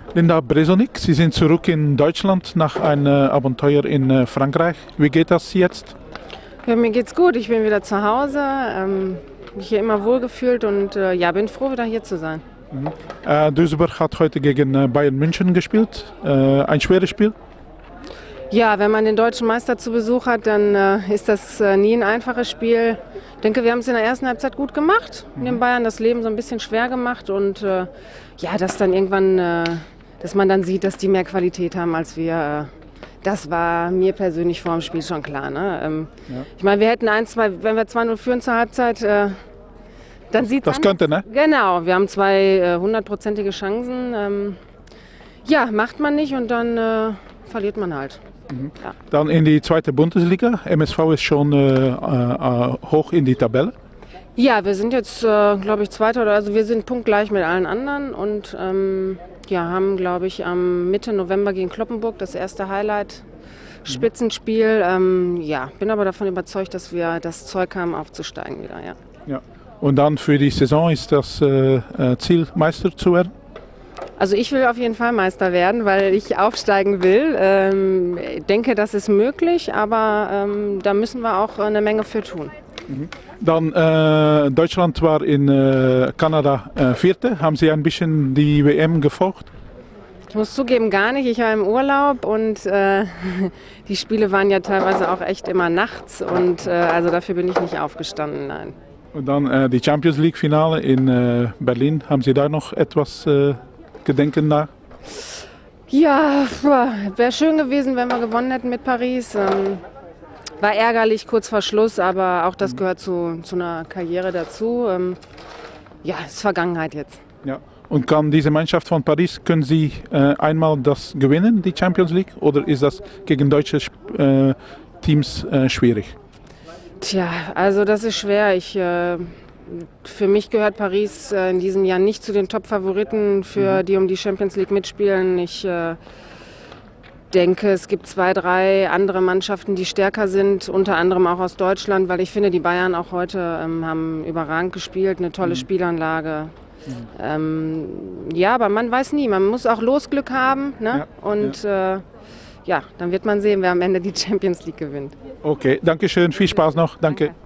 Linda Bresonik, Sie sind zurück in Deutschland nach einem Abenteuer in Frankreich. Wie geht das jetzt? Ja, mir geht's gut. Ich bin wieder zu Hause, mich hier immer wohlgefühlt und ja, bin froh, wieder hier zu sein. Duisburg hat heute gegen Bayern München gespielt. Ein schweres Spiel? Ja, wenn man den deutschen Meister zu Besuch hat, dann ist das nie ein einfaches Spiel. Ich denke, wir haben es in der ersten Halbzeit gut gemacht, den Bayern das Leben so ein bisschen schwer gemacht und ja, dass dann irgendwann, dass man dann sieht, dass die mehr Qualität haben als wir. Das war mir persönlich vor dem Spiel schon klar. Ne? Ich meine, wir hätten wenn wir 2-0 führen zur Halbzeit, dann sieht das könnte, ne? Genau, wir haben zwei hundertprozentige Chancen. Ja, macht man nicht und dann verliert man halt. Ja. Dann in die zweite Bundesliga. MSV ist schon hoch in die Tabelle. Ja, wir sind jetzt, glaube ich, Zweiter also wir sind punktgleich mit allen anderen und ja, haben, glaube ich, am Mitte November gegen Cloppenburg das erste Highlight-Spitzenspiel. Ja, bin aber davon überzeugt, dass wir das Zeug haben, aufzusteigen wieder. Ja. Ja. Und dann für die Saison ist das Ziel, Meister zu werden? Also ich will auf jeden Fall Meister werden, weil ich aufsteigen will. Ich denke, das ist möglich, aber da müssen wir auch eine Menge für tun. Dann Deutschland war in Kanada Vierte. Haben Sie ein bisschen die WM gefolgt? Ich muss zugeben, gar nicht. Ich war im Urlaub und die Spiele waren ja teilweise auch echt immer nachts und also dafür bin ich nicht aufgestanden, nein. Und dann die Champions League Finale in Berlin. Haben Sie da noch etwas Gedenken nach? Ja, wäre schön gewesen, wenn wir gewonnen hätten mit Paris. War ärgerlich kurz vor Schluss, aber auch das gehört zu einer Karriere dazu. Ja, ist Vergangenheit jetzt. Ja. Und kann diese Mannschaft von Paris, können Sie einmal das gewinnen, die Champions League? Oder ist das gegen deutsche Teams schwierig? Tja, also das ist schwer. Für mich gehört Paris in diesem Jahr nicht zu den Top-Favoriten, die um die Champions League mitspielen. Ich denke, es gibt 2, 3 andere Mannschaften, die stärker sind, unter anderem auch aus Deutschland, weil ich finde, die Bayern auch heute haben überragend gespielt, eine tolle Spielanlage. Ja, aber man weiß nie, man muss auch Losglück haben, ne? Ja, und ja, dann wird man sehen, wer am Ende die Champions League gewinnt. Okay, danke schön, viel Spaß noch, danke.